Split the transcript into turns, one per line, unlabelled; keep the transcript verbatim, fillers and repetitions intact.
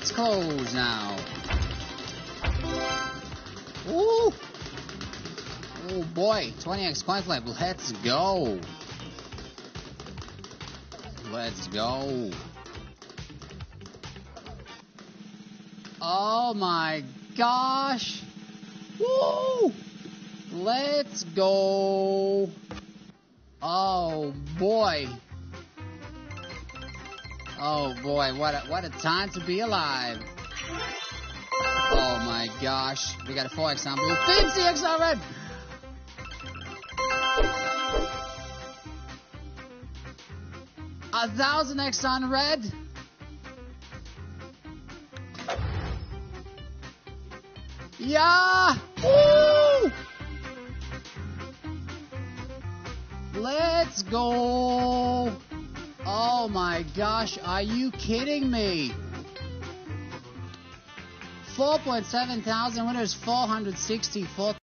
Let's close now. Ooh. Oh boy, twenty X coin flip. Let's go. Let's go. Oh my gosh. Woo! Let's go. Oh boy. Oh boy, what a, what a time to be alive. Oh my gosh. We got a four X on blue, fifty X on red. A thousand X on red. Yeah! Woo! Let's go! Oh my gosh, are you kidding me? four point seven thousand winners, four hundred sixty-four